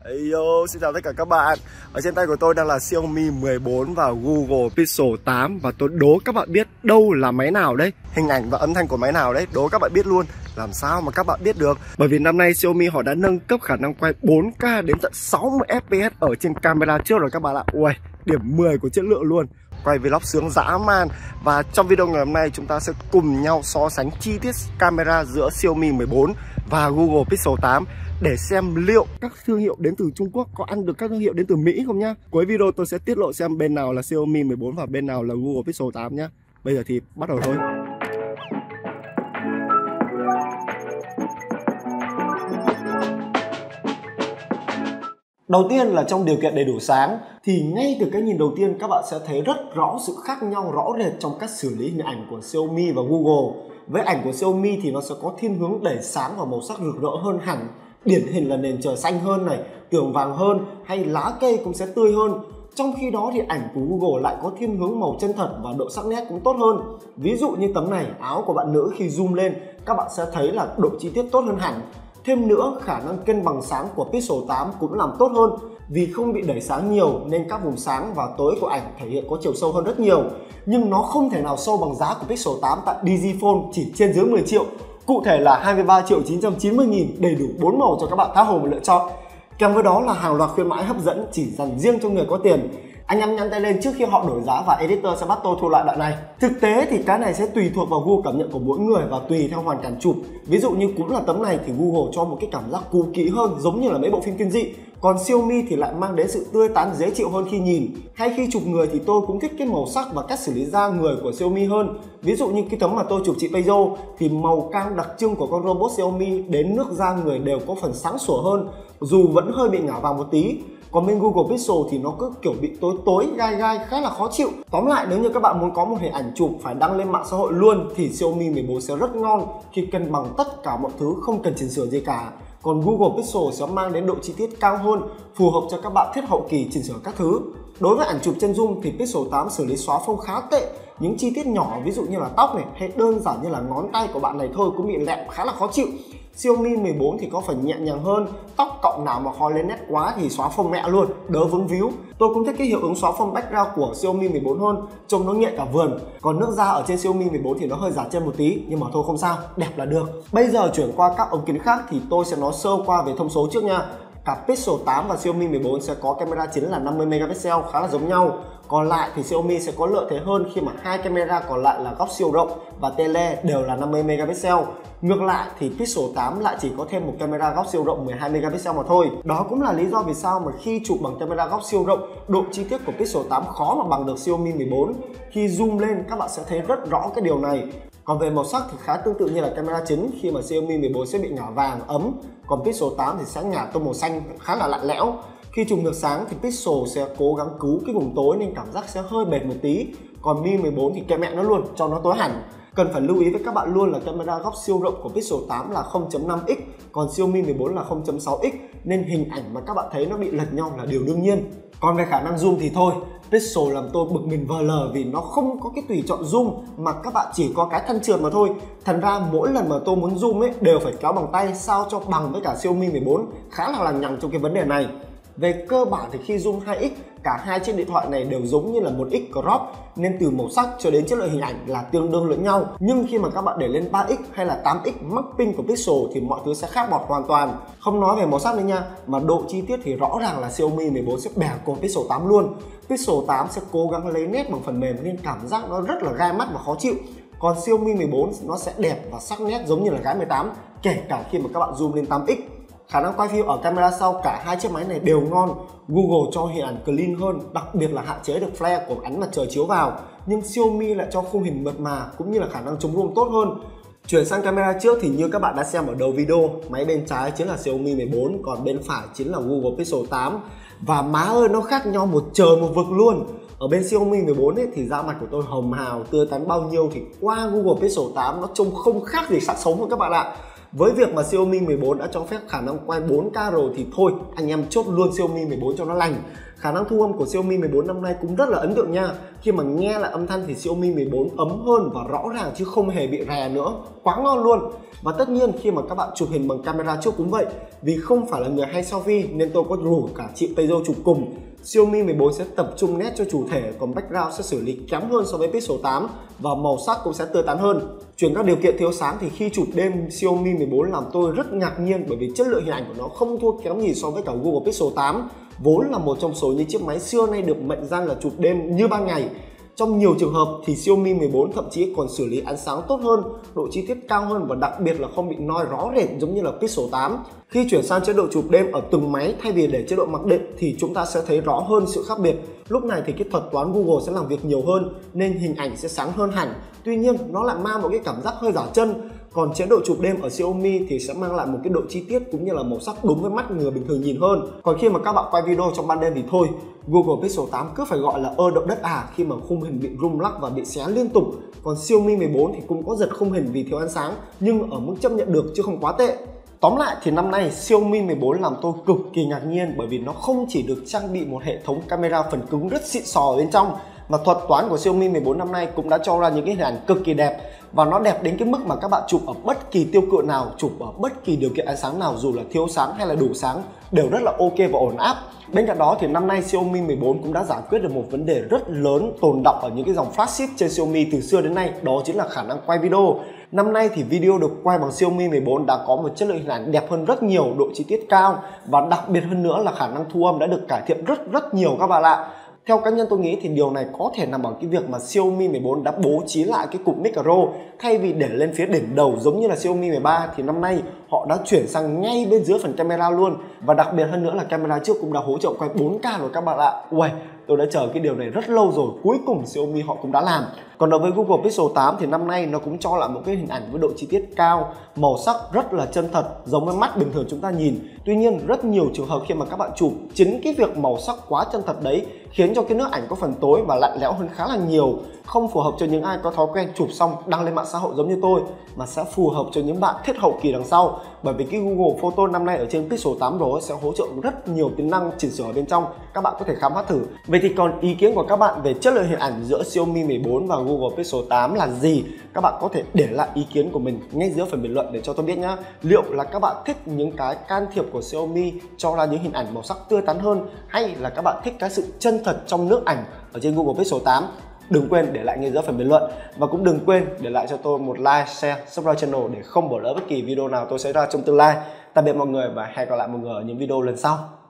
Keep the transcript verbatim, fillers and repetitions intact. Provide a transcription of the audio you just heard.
Hey yo, xin chào tất cả các bạn. Ở trên tay của tôi đang là Xiaomi mười bốn và Google Pixel tám. Và tôi đố các bạn biết đâu là máy nào đấy, hình ảnh và âm thanh của máy nào đấy. Đố các bạn biết luôn. Làm sao mà các bạn biết được? Bởi vì năm nay Xiaomi họ đã nâng cấp khả năng quay bốn K đến tận sáu mươi F P S ở trên camera trước rồi các bạn ạ. Ui, điểm mười của chất lượng luôn. Quay vlog sướng dã man. Và trong video ngày hôm nay chúng ta sẽ cùng nhau so sánh chi tiết camera giữa Xiaomi mười bốn và Google Pixel tám để xem liệu các thương hiệu đến từ Trung Quốc có ăn được các thương hiệu đến từ Mỹ không nhá. Cuối video tôi sẽ tiết lộ xem bên nào là Xiaomi mười bốn và bên nào là Google Pixel tám nhá. Bây giờ thì bắt đầu thôi. Đầu tiên là trong điều kiện đầy đủ sáng thì ngay từ cái nhìn đầu tiên các bạn sẽ thấy rất rõ sự khác nhau rõ rệt trong cách xử lý hình ảnh của Xiaomi và Google. Với ảnh của Xiaomi thì nó sẽ có thiên hướng đẩy sáng và màu sắc rực rỡ hơn hẳn. Điển hình là nền trời xanh hơn này, tường vàng hơn hay lá cây cũng sẽ tươi hơn. Trong khi đó thì ảnh của Google lại có thiên hướng màu chân thật và độ sắc nét cũng tốt hơn. Ví dụ như tấm này, áo của bạn nữ khi zoom lên các bạn sẽ thấy là độ chi tiết tốt hơn hẳn. Thêm nữa, khả năng cân bằng sáng của Pixel tám cũng làm tốt hơn. Vì không bị đẩy sáng nhiều nên các vùng sáng và tối của ảnh thể hiện có chiều sâu hơn rất nhiều. Nhưng nó không thể nào sâu bằng giá của Pixel tám tại Digifone chỉ trên dưới mười triệu. Cụ thể là hai mươi ba triệu chín trăm chín mươi nghìn, đầy đủ bốn màu cho các bạn tha hồ mà lựa chọn. Kèm với đó là hàng loạt khuyến mãi hấp dẫn chỉ dành riêng cho người có tiền. Anh em nhắn tay lên trước khi họ đổi giá và editor sẽ bắt tôi thu lại đoạn này. Thực tế thì cái này sẽ tùy thuộc vào gu cảm nhận của mỗi người và tùy theo hoàn cảnh chụp. Ví dụ như cũng là tấm này thì Google cho một cái cảm giác cũ kỹ hơn, giống như là mấy bộ phim kinh dị. Còn Xiaomi thì lại mang đến sự tươi tắn dễ chịu hơn khi nhìn. Hay khi chụp người thì tôi cũng thích cái màu sắc và cách xử lý da người của Xiaomi hơn. Ví dụ như cái tấm mà tôi chụp chị Peijo thì màu cam đặc trưng của con robot Xiaomi đến nước da người đều có phần sáng sủa hơn, dù vẫn hơi bị ngả vàng một tí. Còn bên Google Pixel thì nó cứ kiểu bị tối tối gai gai khá là khó chịu. Tóm lại, nếu như các bạn muốn có một hình ảnh chụp phải đăng lên mạng xã hội luôn thì Xiaomi mười bốn sẽ rất ngon khi cân bằng tất cả mọi thứ, không cần chỉnh sửa gì cả. Còn Google Pixel sẽ mang đến độ chi tiết cao hơn, phù hợp cho các bạn thiết hậu kỳ chỉnh sửa các thứ. Đối với ảnh chụp chân dung thì Pixel tám xử lý xóa phông khá tệ. Những chi tiết nhỏ ví dụ như là tóc này hay đơn giản như là ngón tay của bạn này thôi cũng bị lẹm khá là khó chịu. Xiaomi mười bốn thì có phần nhẹ nhàng hơn, tóc cọng nào mà khói lên nét quá thì xóa phông mẹ luôn, đỡ vướng víu. Tôi cũng thích cái hiệu ứng xóa phông background của Xiaomi mười bốn hơn, trông nó nhẹ cả vườn. Còn nước da ở trên Xiaomi mười bốn thì nó hơi giả chân một tí, nhưng mà thôi không sao, đẹp là được. Bây giờ chuyển qua các ống kính khác thì tôi sẽ nói sơ qua về thông số trước nha. Cả Pixel tám và Xiaomi mười bốn sẽ có camera chính là năm mươi megapixel, khá là giống nhau. Còn lại thì Xiaomi sẽ có lợi thế hơn khi mà hai camera còn lại là góc siêu rộng và tele đều là năm mươi megapixel. Ngược lại thì Pixel tám lại chỉ có thêm một camera góc siêu rộng mười hai megapixel mà thôi. Đó cũng là lý do vì sao mà khi chụp bằng camera góc siêu rộng, độ chi tiết của Pixel tám khó mà bằng được Xiaomi mười bốn. Khi zoom lên các bạn sẽ thấy rất rõ cái điều này. Còn về màu sắc thì khá tương tự như là camera chính khi mà Xiaomi mười bốn sẽ bị ngả vàng ấm, còn Pixel tám thì sẽ ngả tông màu xanh khá là lạnh lẽo. Khi chụp ngược sáng thì Pixel sẽ cố gắng cứu cái vùng tối nên cảm giác sẽ hơi bệt một tí. Còn Mi mười bốn thì kệ mẹ nó luôn, cho nó tối hẳn. Cần phải lưu ý với các bạn luôn là camera góc siêu rộng của Pixel tám là không chấm năm x, còn Xiaomi mười bốn là không chấm sáu x, nên hình ảnh mà các bạn thấy nó bị lệch nhau là điều đương nhiên. Còn về khả năng zoom thì thôi, Pixel làm tôi bực mình vờ lờ vì nó không có cái tùy chọn zoom mà các bạn chỉ có cái thân trượt mà thôi. Thành ra mỗi lần mà tôi muốn zoom ấy đều phải kéo bằng tay sao cho bằng với cả Xiaomi mười bốn, khá là lằng nhằng trong cái vấn đề này. Về cơ bản thì khi zoom hai x, cả hai chiếc điện thoại này đều giống như là một x crop, nên từ màu sắc cho đến chất lượng hình ảnh là tương đương lẫn nhau. Nhưng khi mà các bạn để lên ba x hay là tám x mapping của Pixel thì mọi thứ sẽ khác bọt hoàn toàn. Không nói về màu sắc nữa nha, mà độ chi tiết thì rõ ràng là Xiaomi mười bốn sẽ bẻ cổ Pixel tám luôn. Pixel tám sẽ cố gắng lấy nét bằng phần mềm nên cảm giác nó rất là gai mắt và khó chịu. Còn Xiaomi mười bốn nó sẽ đẹp và sắc nét giống như là gái mười tám, kể cả khi mà các bạn zoom lên tám x. Khả năng quay phim ở camera sau cả hai chiếc máy này đều ngon. Google cho hình ảnh clean hơn, đặc biệt là hạn chế được flare của ánh mặt trời chiếu vào. Nhưng Xiaomi lại cho khung hình mượt mà cũng như là khả năng chống rung tốt hơn. Chuyển sang camera trước thì như các bạn đã xem ở đầu video, máy bên trái chính là Xiaomi mười bốn, còn bên phải chính là Google Pixel tám. Và má ơi, nó khác nhau một trời một vực luôn. Ở bên Xiaomi mười bốn ấy, thì da mặt của tôi hồng hào, tươi tắn bao nhiêu thì qua Google Pixel tám nó trông không khác gì sẵn sống luôn các bạn ạ. Với việc mà Xiaomi mười bốn đã cho phép khả năng quay bốn K rồi thì thôi, anh em chốt luôn Xiaomi mười bốn cho nó lành. Khả năng thu âm của Xiaomi mười bốn năm nay cũng rất là ấn tượng nha. Khi mà nghe lại âm thanh thì Xiaomi mười bốn ấm hơn và rõ ràng chứ không hề bị rè nữa. Quá ngon luôn. Và tất nhiên khi mà các bạn chụp hình bằng camera trước cũng vậy. Vì không phải là người hay selfie nên tôi có rủ cả chị Tayzo chụp cùng. Xiaomi mười bốn sẽ tập trung nét cho chủ thể, còn background sẽ xử lý kém hơn so với Pixel tám và màu sắc cũng sẽ tươi tắn hơn. Chuyển các điều kiện thiếu sáng thì khi chụp đêm, Xiaomi mười bốn làm tôi rất ngạc nhiên bởi vì chất lượng hình ảnh của nó không thua kém gì so với cả Google Pixel tám, vốn là một trong số những chiếc máy xưa nay được mệnh danh là chụp đêm như ban ngày. Trong nhiều trường hợp thì Xiaomi mười bốn thậm chí còn xử lý ánh sáng tốt hơn, độ chi tiết cao hơn và đặc biệt là không bị noi rõ rệt giống như là Pixel tám. Khi chuyển sang chế độ chụp đêm ở từng máy thay vì để chế độ mặc định thì chúng ta sẽ thấy rõ hơn sự khác biệt. Lúc này thì cái thuật toán Google sẽ làm việc nhiều hơn nên hình ảnh sẽ sáng hơn hẳn. Tuy nhiên nó lại mang một cái cảm giác hơi giả chân. Còn chế độ chụp đêm ở Xiaomi thì sẽ mang lại một cái độ chi tiết cũng như là màu sắc đúng với mắt người bình thường nhìn hơn. Còn khi mà các bạn quay video trong ban đêm thì thôi, Google Pixel tám cứ phải gọi là ơ động đất à khi mà khung hình bị rung lắc và bị xé liên tục. Còn Xiaomi mười bốn thì cũng có giật khung hình vì thiếu ánh sáng nhưng ở mức chấp nhận được chứ không quá tệ. Tóm lại thì năm nay Xiaomi mười bốn làm tôi cực kỳ ngạc nhiên bởi vì nó không chỉ được trang bị một hệ thống camera phần cứng rất xịn sò ở bên trong, mà thuật toán của Xiaomi mười bốn năm nay cũng đã cho ra những cái hình ảnh cực kỳ đẹp, và nó đẹp đến cái mức mà các bạn chụp ở bất kỳ tiêu cự nào, chụp ở bất kỳ điều kiện ánh sáng nào, dù là thiếu sáng hay là đủ sáng đều rất là ok và ổn áp. Bên cạnh đó thì năm nay Xiaomi mười bốn cũng đã giải quyết được một vấn đề rất lớn tồn đọng ở những cái dòng flagship trên Xiaomi từ xưa đến nay, đó chính là khả năng quay video. Năm nay thì video được quay bằng Xiaomi mười bốn đã có một chất lượng hình ảnh đẹp hơn rất nhiều, độ chi tiết cao và đặc biệt hơn nữa là khả năng thu âm đã được cải thiện rất rất nhiều các bạn ạ. Theo cá nhân tôi nghĩ thì điều này có thể nằm ở cái việc mà Xiaomi mười bốn đã bố trí lại cái cụm micro, thay vì để lên phía đỉnh đầu giống như là Xiaomi mười ba thì năm nay họ đã chuyển sang ngay bên dưới phần camera luôn, và đặc biệt hơn nữa là camera trước cũng đã hỗ trợ quay bốn K rồi các bạn ạ. Uầy, tôi đã chờ cái điều này rất lâu rồi, cuối cùng Xiaomi họ cũng đã làm. Còn đối với Google Pixel tám thì năm nay nó cũng cho lại một cái hình ảnh với độ chi tiết cao, màu sắc rất là chân thật giống với mắt bình thường chúng ta nhìn. Tuy nhiên rất nhiều trường hợp khi mà các bạn chụp, chính cái việc màu sắc quá chân thật đấy khiến cho cái nước ảnh có phần tối và lạnh lẽo hơn khá là nhiều, không phù hợp cho những ai có thói quen chụp xong đăng lên mạng xã hội giống như tôi, mà sẽ phù hợp cho những bạn thích hậu kỳ đằng sau. Bởi vì cái Google Photo năm nay ở trên Pixel tám Pro sẽ hỗ trợ rất nhiều tính năng chỉnh sửa ở bên trong, các bạn có thể khám phá thử. Vậy thì còn ý kiến của các bạn về chất lượng hình ảnh giữa Xiaomi mười bốn và Google Pixel tám là gì? Các bạn có thể để lại ý kiến của mình ngay dưới phần bình luận để cho tôi biết nhá. Liệu là các bạn thích những cái can thiệp của Xiaomi cho ra những hình ảnh màu sắc tươi tắn hơn, hay là các bạn thích cái sự chân thật trong nước ảnh ở trên Google Pixel tám? Đừng quên để lại ngay dưới phần bình luận, và cũng đừng quên để lại cho tôi một like, share, subscribe channel để không bỏ lỡ bất kỳ video nào tôi sẽ ra trong tương lai. Tạm biệt mọi người và hẹn gặp lại mọi người ở những video lần sau.